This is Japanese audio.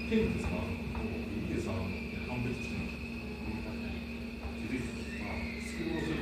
ケンってさ、見てさ、判別して気づいてた。スクロールする